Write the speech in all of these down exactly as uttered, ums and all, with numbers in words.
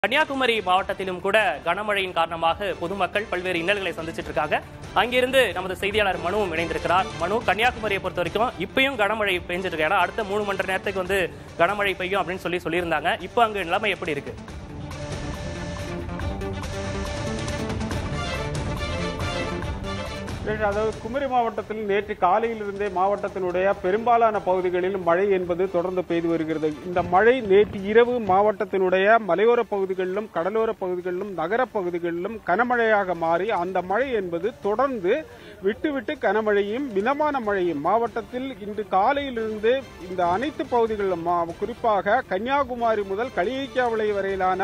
கன்னியாகுமரி மாவட்டத்திலும் கூட கனமழையின் காரணமாக பொதுமக்கள் பல்வேறு இன்னல்களை சந்திச்சிட்டு இருக்காங்க. அங்கிருந்து நமது செய்தியாளர் மனுவும் இணைந்திருக்கிறார். மனு, கன்னியாகுமரியை பொறுத்த வரைக்கும் இப்பயும் கனமழை பெஞ்சிட்டு இருக்கு. ஏன்னா அடுத்த மூணு மணி நேரத்துக்கு வந்து கனமழை பெய்யும் அப்படின்னு சொல்லி சொல்லியிருந்தாங்க. இப்போ அங்கு நிலைமை எப்படி இருக்கு? அதாவது குமரி மாவட்டத்தில் நேற்று காலையிலிருந்தே மாவட்டத்தினுடைய பெரும்பாலான பகுதிகளில் மழை என்பது தொடர்ந்து பெய்து வருகிறது. இந்த மழை நேற்று இரவு மாவட்டத்தினுடைய மலையோர பகுதிகளிலும் கடலோர பகுதிகளிலும் நகர பகுதிகளிலும் கனமழையாக மாறி அந்த மழை என்பது தொடர்ந்து விட்டுவிட்டு கனமழையும் மிதமான மழையும் மாவட்டத்தில் இன்று காலையிலிருந்து இந்த அனைத்து பகுதிகளிலும் குறிப்பாக கன்னியாகுமரி முதல் களியக்காவிளை வரையிலான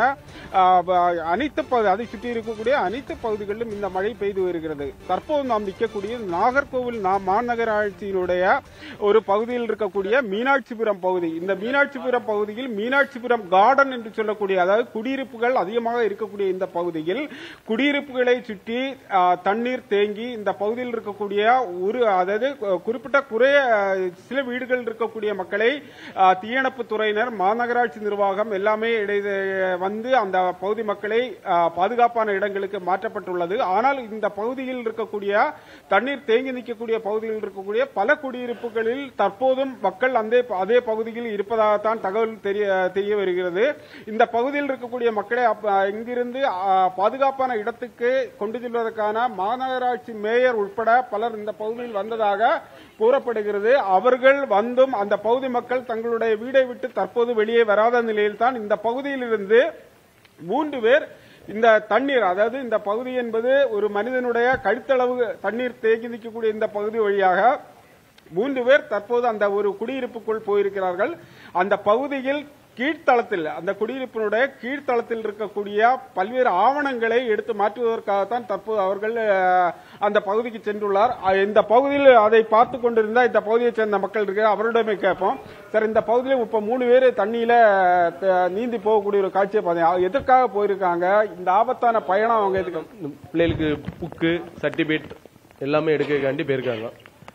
அனைத்து அதை சுற்றி இருக்கக்கூடிய அனைத்து பகுதிகளிலும் இந்த மழை பெய்து வருகிறது. தற்போது நாம் நிற்கக்கூடிய நாகர்கோவில் மாநகராட்சியினுடைய ஒரு பகுதியில் இருக்கக்கூடிய மீனாட்சிபுரம் பகுதி. இந்த மீனாட்சிபுரம் பகுதியில் மீனாட்சிபுரம் கார்டன் என்று சொல்லக்கூடிய அதாவது குடியிருப்புகள் அதிகமாக இருக்கக்கூடிய இந்த பகுதியில் குடியிருப்புகளை சுற்றி தண்ணீர் தேங்கி இந்த பகுதியில் இருக்கக்கூடிய ஒரு அதாவது குறிப்பிட்ட குறைய சில வீடுகள் இருக்கக்கூடிய மக்களை தீயணைப்பு துறையினர் மாநகராட்சி நிர்வாகம் எல்லாமே வந்து அந்த பகுதி மக்களை பாதுகாப்பான இடங்களுக்கு மாற்றப்பட்டுள்ளது. ஆனால் இந்த பகுதியில் இருக்கக்கூடிய தண்ணீர் தேங்கி நிற்கக்கூடிய பகுதியில் இருக்கக்கூடிய பல குடியிருப்புகளில் தற்போதும் மக்கள் அந்த அதே பகுதியில் இருப்பதாகத்தான் தகவல் தெரிய வருகிறது. இந்த பகுதியில் இருக்கக்கூடிய மக்களை இங்கிருந்து பாதுகாப்பான இடத்துக்கு கொண்டு செல்வதற்கான மாநகராட்சி மேயர் உட்பட பலர் இந்த பகுதியில் வந்ததாக கூறப்படுகிறது. அவர்கள் வந்தும் அந்த பகுதி மக்கள் தங்களுடைய வீடை விட்டு தற்போது வெளியே வராத நிலையில் தான் இந்த பகுதியில் இருந்து மூன்று பேர் இந்த தண்ணீர் அதாவது இந்த பகுதி என்பது ஒரு மனிதனுடைய கழுத்தளவு தண்ணீர் தேங்கி நிற்கக்கூடிய இந்த பகுதி வழியாக மூன்று பேர் தற்போது அந்த ஒரு குடியிருப்புக்குள் போயிருக்கிறார்கள். அந்த பகுதியில் கீழ்த்தளத்தில் அந்த குடியிருப்பினுடைய கீழ்த்தளத்தில் இருக்கக்கூடிய பல்வேறு ஆவணங்களை எடுத்து மாற்றுவதற்காகத்தான் தற்போது அவர்கள் அந்த பகுதிக்கு சென்றுள்ளார். இந்த பகுதியில் அதை பார்த்து கொண்டிருந்த இந்த பகுதியை சேர்ந்த மக்கள் இருக்க அவரிடமே கேட்போம். சார், இந்த பகுதியில் இப்ப மூணு பேர் தண்ணியில நீந்தி போகக்கூடிய ஒரு காட்சியை பார்த்தீங்க, எதற்காக போயிருக்காங்க? இந்த ஆபத்தான பயணம் அவங்க எதுக்கு? பிள்ளைகளுக்கு புக்கு சர்டிபிகேட் எல்லாமே எடுக்காண்டி போயிருக்காங்க.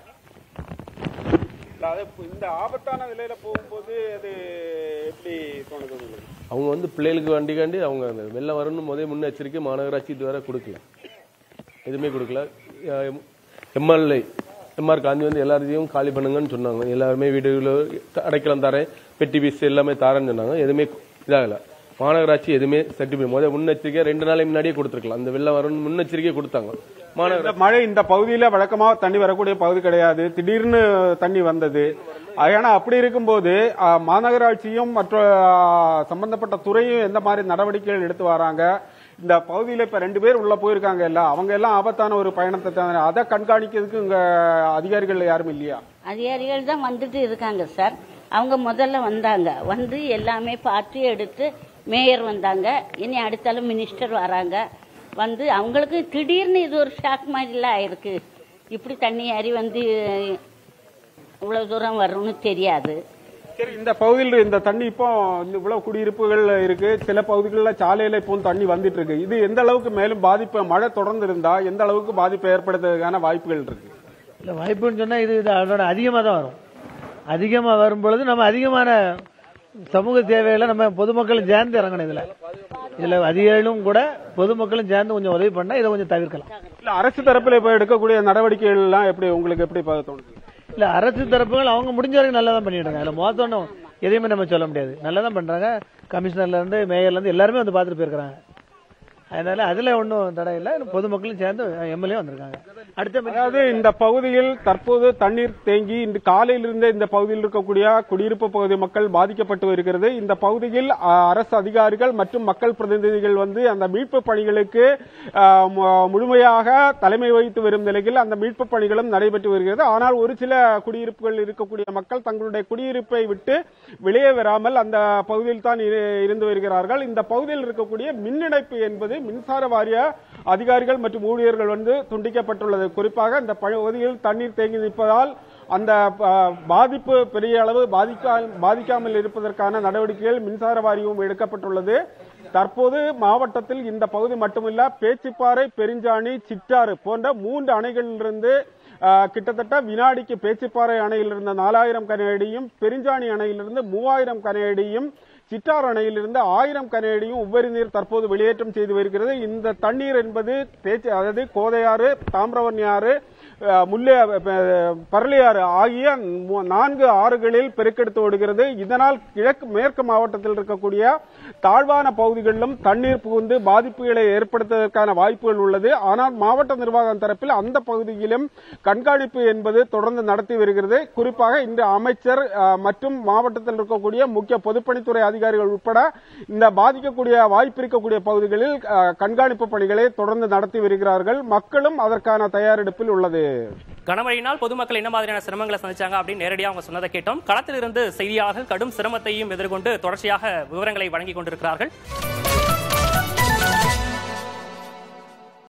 இந்த ஆபத்தான நிலையில போகும்போது அது எப்படி தோணுது? அவங்க வந்து பிள்ளைகளுக்கு வண்டிக்காண்டி அவங்க வெள்ளம் வரணும் முதல் முன்னெச்சரிக்கை மாநகராட்சி இதுவரை கொடுக்கல, எதுவுமே கொடுக்கல. எம்எல்ஏ எம்ஆர் காந்தி வந்து எல்லாரையும் காலி பண்ணுங்கன்னு சொன்னாங்க. எல்லாருமே வீடுகள அடைக்கலம் தரேன், பெட்டி பீஸ் எல்லாமே தாரேன்னு சொன்னாங்க. எதுவுமே இதாகல. மாநகராட்சி எதுவுமே சர்டிபிகேட் முதல் முன்னெச்சரிக்கை ரெண்டு நாளைக்கு முன்னாடியே கொடுத்துருக்கலாம். அந்த வெள்ளம் வரணும் முன்னெச்சரிக்கை கொடுத்தாங்க. மழை இந்த பகுதியில வழக்கமாக தண்ணி வரக்கூடிய பகுதி கிடையாது, திடீர்னு தண்ணி வந்தது. ஏன்னா அப்படி இருக்கும்போது மாநகராட்சியும் மற்ற சம்பந்தப்பட்ட துறையும் எந்த மாதிரி நடவடிக்கைகள் எடுத்து வராங்க? இந்த பகுதியில இப்ப ரெண்டு பேர் உள்ள போயிருக்காங்க, இல்ல அவங்க எல்லாம் ஆபத்தான ஒரு பயணத்தை அதை கண்காணிக்கிறதுக்கு இங்க அதிகாரிகள் யாரும் இல்லையா? அதிகாரிகள் தான் வந்துட்டு இருக்காங்க சார். அவங்க முதல்ல வந்தாங்க, வந்து எல்லாமே பார்த்து எடுத்து மேயர் வந்தாங்க. இனி அடுத்தாலும் மினிஸ்டர் வராங்க. வந்து அவங்களுக்கு திடீர்னு இது ஒரு ஷாக் மாதிரிலாம் ஆயிருக்கு. இப்படி தண்ணி ஏறி வந்து இவ்வளவு தூரம் வரும்னு தெரியாது. சரி, இந்த பகுதியில் இந்த தண்ணி இப்போ இவ்வளவு குடியிருப்புகள் இருக்கு, சில பகுதிகளில் சாலையில இப்போ தண்ணி வந்துட்டு இருக்கு. இது எந்த அளவுக்கு மேலும் பாதிப்பு, மழை தொடர்ந்து இருந்தா எந்த அளவுக்கு பாதிப்பு ஏற்படுத்துறதுக்கான வாய்ப்புகள் இருக்கு? இல்ல, வாய்ப்புன்னு சொன்னா இது அதோட அதிகமாக தான் வரும். அதிகமாக வரும் பொழுது நம்ம அதிகமான சமூக தேவைகளை நம்ம பொதுமக்களும் சேர்ந்து இறங்கணும். இதுல இதுல அதிகாரிகளும் கூட பொதுமக்களும் சேர்ந்து கொஞ்சம் உதவி பண்ணா இதை கொஞ்சம் தவிர்க்கலாம். இல்ல, அரசு தரப்புல இப்ப எடுக்கக்கூடிய நடவடிக்கைகள் எல்லாம் எப்படி உங்களுக்கு எப்படி தோணுது? இல்ல, அரசு தரப்புகள் அவங்க முடிஞ்ச வரைக்கும் நல்லா தான் பண்ணிட்டு இருக்காங்க. மோசம் எதையுமே நம்ம சொல்ல முடியாது, நல்லா தான் பண்றாங்க. கமிஷனர்ல இருந்து மேயர்ல இருந்து எல்லாருமே வந்து பார்த்துட்டு போயிருக்காங்க. அதனால அதுல ஒன்றும் தடை இல்லை. பொதுமக்களும் சேர்ந்து எம்எல்ஏ வந்திருக்காங்க. அடுத்த அதாவது இந்த பகுதியில் தற்போது தண்ணீர் தேங்கி இன்று காலையிலிருந்தே இந்த பகுதியில் இருக்கக்கூடிய குடியிருப்பு பகுதி மக்கள் பாதிக்கப்பட்டு வருகிறது. இந்த பகுதியில் அரசு அதிகாரிகள் மற்றும் மக்கள் பிரதிநிதிகள் வந்து அந்த மீட்பு பணிகளுக்கு முழுமையாக தலைமை வகித்து வரும் நிலையில் அந்த மீட்பு பணிகளும் நடைபெற்று வருகிறது. ஆனால் ஒரு சில குடியிருப்புகள் இருக்கக்கூடிய மக்கள் தங்களுடைய குடியிருப்பை விட்டு வெளியே வராமல் அந்த பகுதியில் தான் இருந்து வருகிறார்கள். இந்த பகுதியில் இருக்கக்கூடிய மின் இணைப்பு என்பது மின்சார வாரிய அதிகாரிகள் மற்றும் ஊழியர்கள் வந்து துண்டிக்கப்பட்டுள்ளது. குறிப்பாக இந்த பகுதியில் தண்ணீர் தேங்கி நிற்பதால் அந்த பாதிப்பு பெரிய அளவு பாதிக்காமல் இருப்பதற்கான நடவடிக்கைகள் மின்சார வாரியம் எடுக்கப்பட்டுள்ளது. தற்போது மாவட்டத்தில் இந்த பகுதி மட்டுமல்ல, பேச்சிப்பாறை, பெருஞ்சாணி, சிற்றாறு போன்ற மூன்று அணைகளிலிருந்து கிட்டத்தட்ட வினாடிக்கு பேச்சிப்பாறை அணையிலிருந்து நாலாயிரம் கன அடியும் பெருஞ்சாணி அணையிலிருந்து மூவாயிரம் கன அடியும் சிட்டார் அணையிலிருந்து ஆயிரம் கனஅடியும் உபரி நீர் தற்போது வெளியேற்றம் செய்து வருகிறது. இந்த தண்ணீர் என்பது தேச்சி அதாவது கோதையாறு, தாமிரவர்ணி ஆறு, முல்லை பரளியாறு ஆகிய நான்கு ஆறுகளில் பெருக்கெடுத்து ஓடுகிறது. இதனால் கிழக்கு மேற்கு மாவட்டத்தில் இருக்கக்கூடிய தாழ்வான பகுதிகளிலும் தண்ணீர் புகுந்து பாதிப்புகளை ஏற்படுத்துவதற்கான வாய்ப்புகள் உள்ளது. ஆனால் மாவட்ட நிர்வாகம் தரப்பில் அந்த பகுதியிலும் கண்காணிப்பு என்பது தொடர்ந்து நடத்தி வருகிறது. குறிப்பாக இன்று அமைச்சர் மற்றும் மாவட்டத்தில் இருக்கக்கூடிய முக்கிய பொதுப்பணித்துறை அதிகாரிகள் உட்பட இந்த பாதிக்கக்கூடிய வாய்ப்பு இருக்கக்கூடிய பகுதிகளில் கண்காணிப்பு பணிகளை தொடர்ந்து நடத்தி வருகிறார்கள். மக்களும் அதற்கான தயாரெடுப்பில் உள்ளது. கனமழையினால் பொதுமக்கள் என்ன மாதிரியான சிரமங்களை சந்திச்சாங்க அப்படின்னு நேரடியாக அவங்க சொன்னதை கேட்டோம். களத்திலிருந்து செய்தியாளர்கள் கடும் சிரமத்தையும் எதிர்கொண்டு தொடர்ச்சியாக விவரங்களை வழங்கிக் கொண்டிருக்கிறார்கள்.